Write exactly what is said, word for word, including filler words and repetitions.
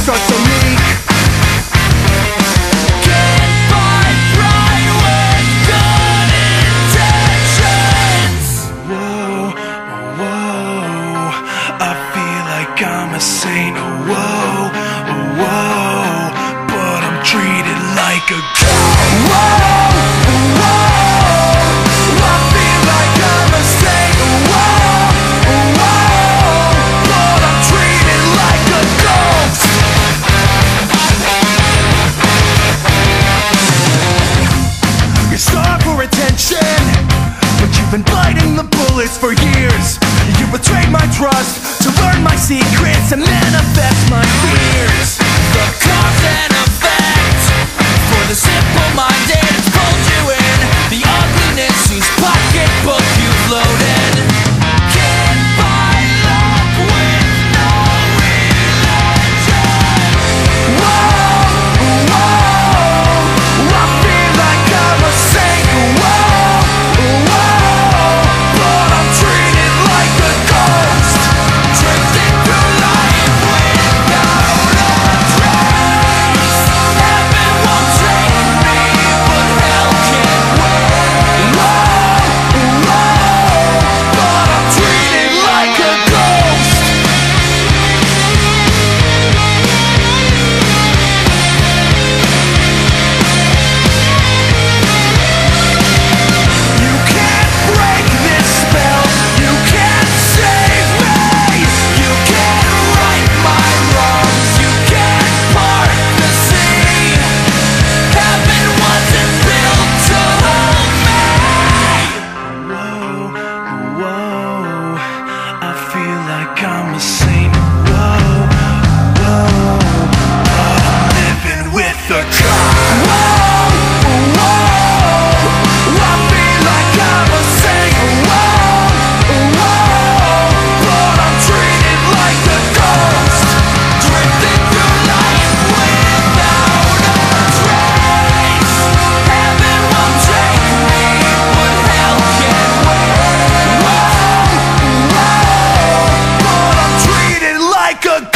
hearts are so meek. Can't fight right with good intentions. Whoa, whoa, I feel like I'm a saint. Whoa, whoa, but I'm treated like a ghost. Whoa, whoa, I feel like I'm a saint. Whoa, whoa, but I'm treated like a ghost. You starve for attention, but you've been biting the bullets for years. You betrayed my trust to learn my secrets and manifest my fears. The cause and effect for the simple-minded. It's pulled you in the ugliness whose pocketbook you've loaded. Can't buy love with no religion. Whoa, whoa, I feel like I'm a saint. Whoa, whoa, but I'm treated like a ghost. Drifting through life without a trace. Heaven won't take me, but hell can't wait. Whoa, whoa, but I'm treated like a ghost. You can't break this spell. You can't save me. You can't right my wrongs. You can't part the sea. Heaven wasn't built to hold me. Whoa, whoa, I feel like I'm a saint. Whoa, whoa, but I'm living with a god. Whoa, whoa, I feel like I'm a saint. Whoa, whoa, but I'm treated like a ghost. Drifting through life without a trace. Heaven won't take me, but hell can't wait. Whoa, whoa, but I'm treated like a